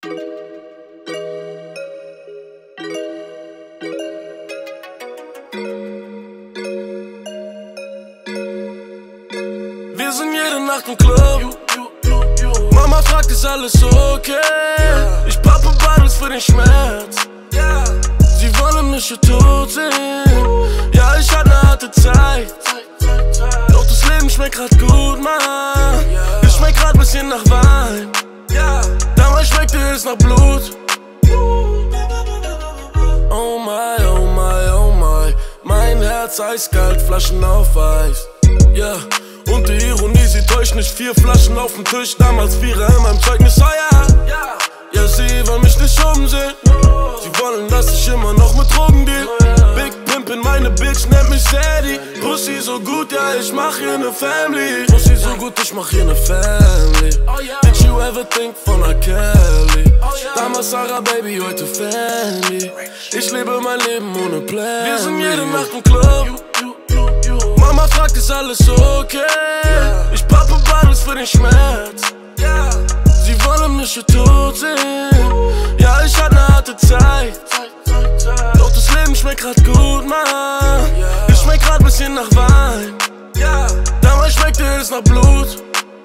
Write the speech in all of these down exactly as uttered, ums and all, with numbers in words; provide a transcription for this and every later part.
Wir sind jede Nacht im Club. Mama fragt, ist alles okay? Ich pappe Bottles für den Schmerz. Sie wollen mich hier tot sehen. Ja, ich hatte ne harte Zeit. Doch das Leben schmeckt grad gut, Mann. Es schmeckt grad bisschen nach Wein. Damals schmeckte es nach Blut. Oh my, oh my, oh my. Mein Herz eiskalt, Flaschen auf Eis. Ja, yeah. Und die Ironie, sie täuscht nicht. Vier Flaschen auf dem Tisch, damals Vierer in meinem Zeugnis. Oh ja, ja, sie wollen mich nicht umsehen. Sie wollen, dass ich immer noch mit Drogen deal. Big Pimpin', meine Bitch nennt mich Sadie. Pussy so gut, ja, ich mach hier ne Family. Pussy so gut, ich mach hier ne Family. Did you ever think von R. Kelly? Damals Sarah Baby, heute Family. Ich lebe mein Leben ohne Plan. Wir sind jede Nacht im Club. Mama fragt, ist alles okay? Ich pappe Bottles für den Schmerz. Sie wollen mich hier tot sehen. Ja, ich hatte ne harte Zeit. Doch das Leben schmeckt grad gut, Mann. Es schmeckt grad bisschen nach Wein. Damals schmeckte es nach Blut.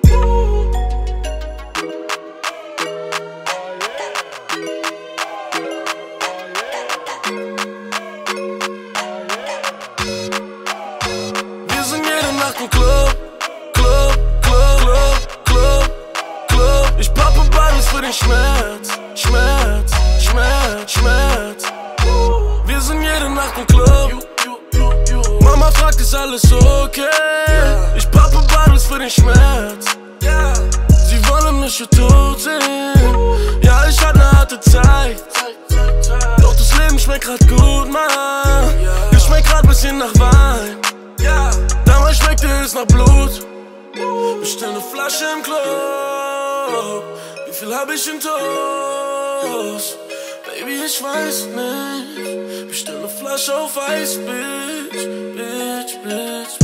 Wir sind jede Nacht im Club. Club, Club, Club, Club, Club. Ich pappe Bottles für den Schmerz. Schmerz, Schmerz, Schmerz. Wir sind jede Nacht im Club. Mama fragt, ist alles okay? Ich pappe Bottles für den Schmerz. Sie wollen mich hier tot sehen. Ja, ich hatte ne harte Zeit. Doch das Leben schmeckt grad gut, Mann. Es schmeckt grad bisschen nach Wein. Damals schmeckte es nach Blut. Bestell ne Flasche im Club. Wie viel hab ich in Toast? Baby, ich weiß nicht. Bestell ne Flasche auf Eis, Bitch, Bitch, Bitch,